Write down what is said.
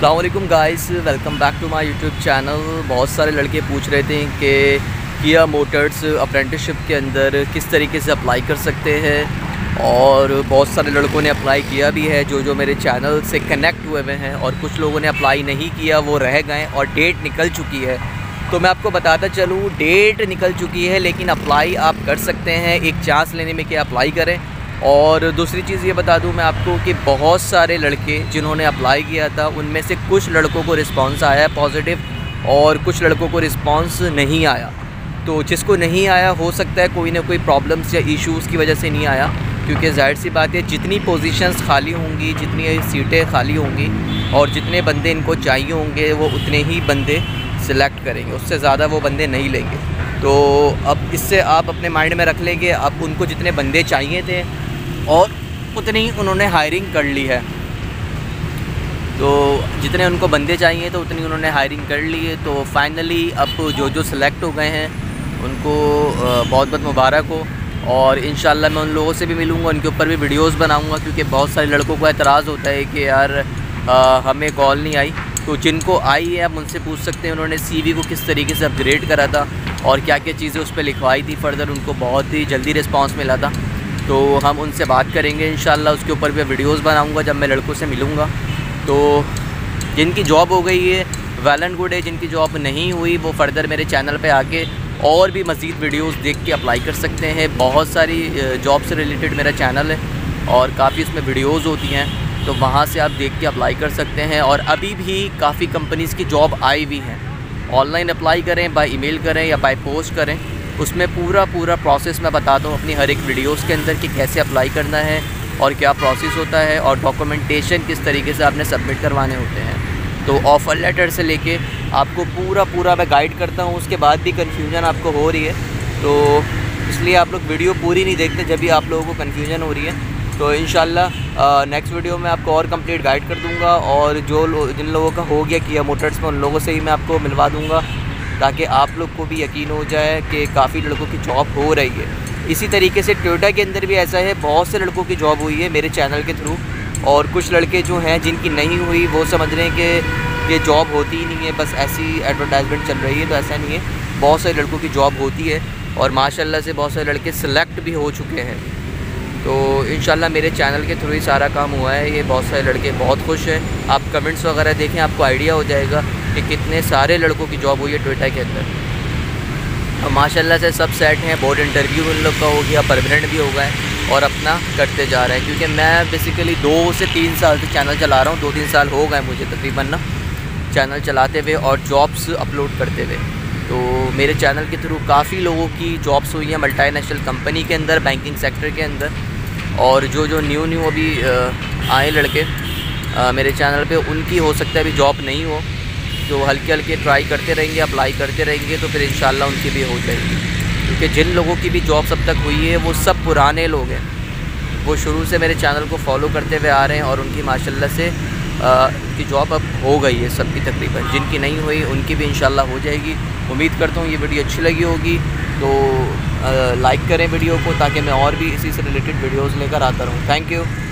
अस्सलाम वालेकुम guys, welcome back to my YouTube channel. बहुत सारे लड़के पूछ रहे थे कि किया मोटर्स अप्रेंटिसशिप के अंदर किस तरीके से अप्लाई कर सकते हैं, और बहुत सारे लड़कों ने अप्लाई किया भी है जो मेरे चैनल से कनेक्ट हुए हुए हैं, और कुछ लोगों ने अप्लाई नहीं किया, वो रह गए और डेट निकल चुकी है। तो मैं आपको बताता चलूँ, डेट निकल चुकी है लेकिन अप्लाई आप कर सकते हैं। एक चांस लेने में कि अप्लाई करें। और दूसरी चीज़ ये बता दूं मैं आपको कि बहुत सारे लड़के जिन्होंने अप्लाई किया था, उनमें से कुछ लड़कों को रिस्पांस आया है पॉजिटिव, और कुछ लड़कों को रिस्पांस नहीं आया। तो जिसको नहीं आया, हो सकता है कोई ना कोई प्रॉब्लम्स या इश्यूज़ की वजह से नहीं आया, क्योंकि जाहिर सी बात है जितनी पोजीशंस खाली होंगी, जितनी सीटें खाली होंगी और जितने बंदे इनको चाहिए होंगे, वो उतने ही बंदे सिलेक्ट करेंगे, उससे ज़्यादा वो बंदे नहीं लेंगे। तो अब इससे आप अपने माइंड में रख लेंगे, अब उनको जितने बंदे चाहिए थे और उतनी ही उन्होंने हायरिंग कर ली है। तो जितने उनको बंदे चाहिए तो उतनी उन्होंने हायरिंग कर ली है। तो फाइनली अब जो सिलेक्ट हो गए हैं उनको बहुत बहुत मुबारक हो। और इंशाल्लाह मैं उन लोगों से भी मिलूँगा, उनके ऊपर भी वीडियोस बनाऊँगा, क्योंकि बहुत सारे लड़कों को एतराज़ होता है कि यार हमें कॉल नहीं आई। तो जिनको आई है आप उनसे पूछ सकते हैं, उन्होंने CV को किस तरीके से अपग्रेड करा था और क्या क्या चीज़ें उस पर लिखवाई थी। फ़र्दर उनको बहुत ही जल्दी रिस्पॉन्स मिला था। तो हम उनसे बात करेंगे इंशाल्लाह, उसके ऊपर भी वीडियोस बनाऊंगा जब मैं लड़कों से मिलूंगा। तो जिनकी जॉब हो गई है वेल एंड गुड है, जिनकी जॉब नहीं हुई वो फ़र्दर मेरे चैनल पे आके और भी मज़ीद वीडियोस देख के अप्लाई कर सकते हैं। बहुत सारी जॉब से रिलेटेड मेरा चैनल है और काफ़ी उसमें वीडियोस होती हैं, तो वहाँ से आप देख के अप्लाई कर सकते हैं। और अभी भी काफ़ी कंपनीज़ की जॉब आई हुई हैं। ऑनलाइन अप्लाई करें, बाय ईमेल करें या बाय पोस्ट करें, उसमें पूरा प्रोसेस मैं बताता हूँ अपनी हर एक वीडियोस के अंदर कि कैसे अप्लाई करना है और क्या प्रोसेस होता है और डॉक्यूमेंटेशन किस तरीके से आपने सबमिट करवाने होते हैं। तो ऑफ़र लेटर से लेके आपको पूरा मैं गाइड करता हूँ। उसके बाद भी कन्फ्यूजन आपको हो रही है, तो इसलिए आप लोग वीडियो पूरी नहीं देखते जब भी आप लोगों को कन्फ्यूजन हो रही है। तो इंशाल्लाह नेक्स्ट वीडियो में आपको और कंप्लीट गाइड कर दूँगा, और जिन लोगों का हो गया किया मोटर्स में, उन लोगों से ही मैं आपको मिलवा दूँगा, ताकि आप लोग को भी यकीन हो जाए कि काफ़ी लड़कों की जॉब हो रही है। इसी तरीके से टोयोटा के अंदर भी ऐसा है, बहुत से लड़कों की जॉब हुई है मेरे चैनल के थ्रू, और कुछ लड़के जो हैं जिनकी नहीं हुई वो समझ रहे हैं कि ये जॉब होती ही नहीं है, बस ऐसी एडवर्टाइजमेंट चल रही है। तो ऐसा नहीं है, बहुत सारे लड़कों की जॉब होती है और माशाल्लाह से बहुत सारे लड़के सिलेक्ट भी हो चुके हैं। तो इंशाल्लाह मेरे चैनल के थ्रू ही सारा काम हुआ है। ये बहुत सारे लड़के बहुत खुश हैं। आप कमेंट्स वगैरह देखें, आपको आइडिया हो जाएगा कि कितने सारे लड़कों की जॉब हुई है टोयोटा के अंदर। और माशाल्लाह से सब सेट हैं, बोर्ड इंटरव्यू उन लोग का हो गया, परमानेंट भी हो गए और अपना करते जा रहे हैं। क्योंकि मैं बेसिकली 2 से 3 साल से चैनल चला रहा हूँ, 2-3 साल हो गए मुझे तकरीबन ना चैनल चलाते हुए और जॉब्स अपलोड करते हुए। तो मेरे चैनल के थ्रू काफ़ी लोगों की जॉब्स हुई हैं मल्टीनेशनल कंपनी के अंदर, बैंकिंग सेक्टर के अंदर, और जो न्यू अभी आए लड़के मेरे चैनल पे, उनकी हो सकता है अभी जॉब नहीं हो, तो हल्के ट्राई करते रहेंगे, अप्लाई करते रहेंगे, तो फिर इंशाल्लाह उनकी भी हो जाएगी। क्योंकि जिन लोगों की भी जॉब अब तक हुई है वो सब पुराने लोग हैं, वो शुरू से मेरे चैनल को फॉलो करते हुए आ रहे हैं, और उनकी माशाल्लाह से उनकी जॉब अब हो गई है सबकी तकरीबन। जिनकी नहीं हुई उनकी भी इंशाल्लाह हो जाएगी। उम्मीद करता हूँ ये वीडियो अच्छी लगी होगी, तो लाइक करें वीडियो को, ताकि मैं और भी इसी से रिलेटेड वीडियोज़ लेकर आता रहूँ। Thank you.